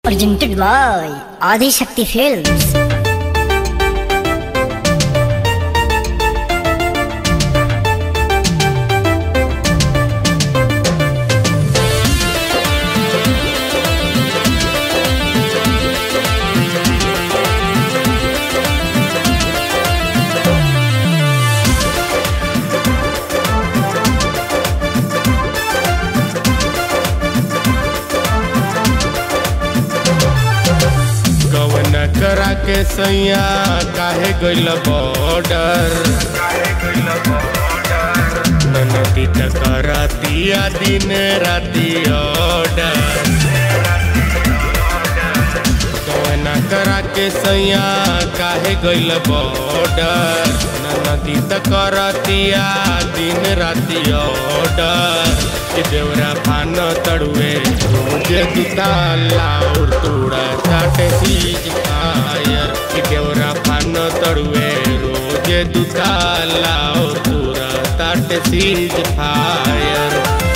presented by Adi Shakti Films. करा के सैया काहे गइल बॉर्डर ननदी टकरा दिया दिन राती ऑर्डर कवना करा के सैया काहे गइल बॉर्डर ननदी टकरा दिया दिन राती ऑर्डर कि देवरा फान तड़ुए मुझे दुताला और तोड़ा चाटे सीज फायर कि देवरा फान तड़ुए रोजे दुताला और तोड़ा चाटे सीज फायर।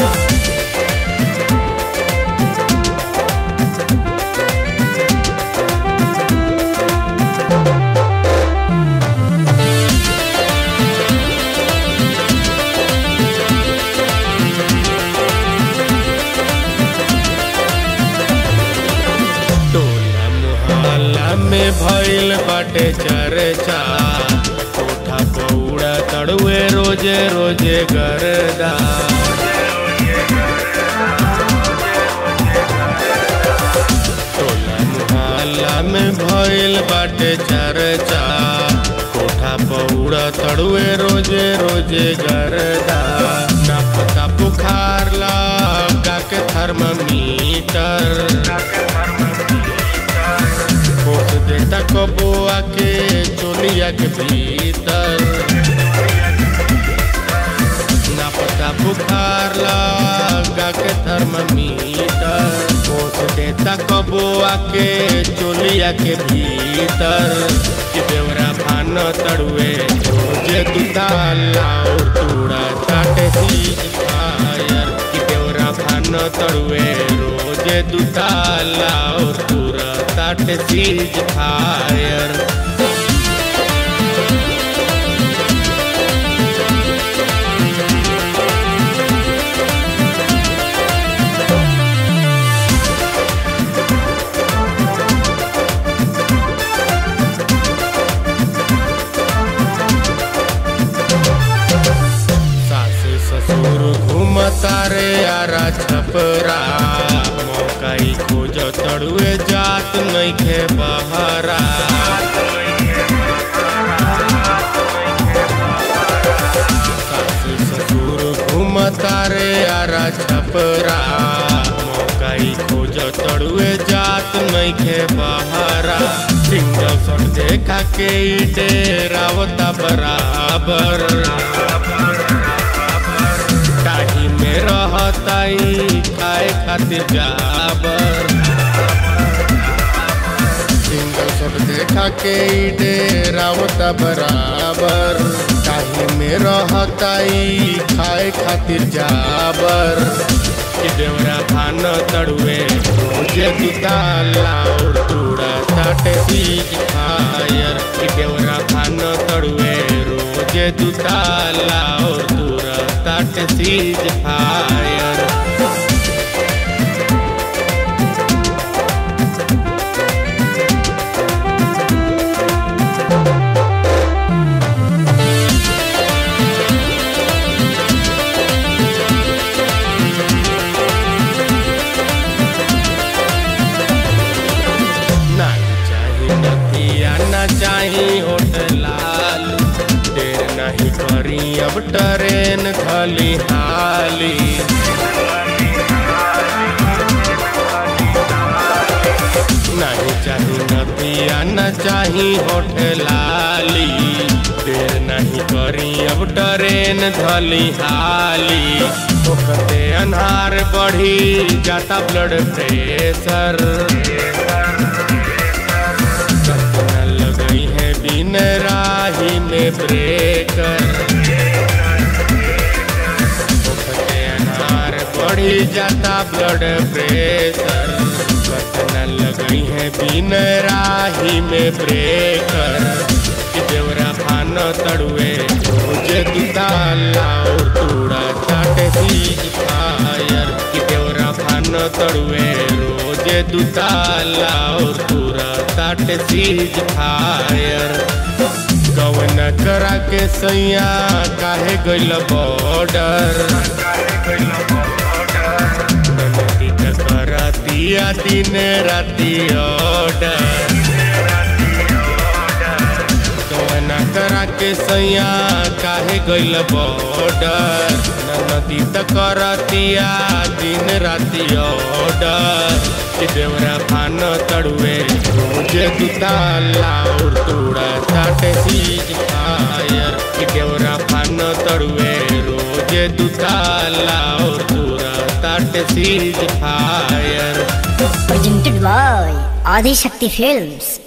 में भइल बाटे चर्चा कोठा पौड़ा तड़ुए रोजे रोजे गरदा टोला मुहल्ला में भइल बाटे चर्चा कोठा पौड़ा तड़ुए रोजे रोजे गरदा ना पता बुखार लगा के थर्मामीटर देता कबुआ के चोलिया के भीतर ना पता बुखार लगा के थर्मामीटर पोस देता कबुआ के चोलिया के भीतर कि देवरा भान तड़ुए रोजे दुताला और तूड़ा चाटे सीज फायर कि देवरा भान तड़ुए रोजे दुताला और तूड़ा चाटे सीज फायर। तारे आरा छपरा मौकाई खोज तड़ुए जात नइखे बहरा सासु ससुर घूम तारे आरा छपरा मौकाई खोज तड़ुए जात नइखे बहरा सिंगल शॉट देखा के डेरावता बराबर टाही में रहताई खाए खातिर जाबर सिंगल शॉट देखा के डेरावता बराबर टाही में रहताई खाए खातिर जाबर कि देवरा भान तड़ुए रोजे दुताला और तूड़ा चाटे सीज फायर कि देवरा भान तड़ुए रोजे दुताला और तूड़ा चाटे सीज फायर। ना चाही होटल देर नहीं करी अब ट्रेन खाली हाली नहीं चाही नदिया न चाही होटल देर नहीं करी अब ट्रेन धली हाली ओकते अन्हार बढ़ी जाता ब्लड प्रेशर लगई है बिन राही में ब्रेकर बढ़ी जाता ब्लड प्रेशर बटन लग है बिन राही में ब्रेकर कि देवरा फान तड़ुए मुझे दुताला और तूड़ा ताटे सीज फायर कि देवरा फान तड़ुए रोजे दुताला और तूड़ा ताटे सीज फायर कवन करा के सैया काहे गइल बॉर्डर करतिया दिन राति ऑर्डर कवना करा के सैया काहे गइल बॉर्डर नदी त करतिया दिन राति ऑर्डर कि देवरा फान तड़ुए मुझे दुताला और तूड़ा ताटे सीज फायर कि देवरा फान तड़ुए रोजे दुताला और तूड़ा ताटे ceasefire Presented by Adi Shakti Films.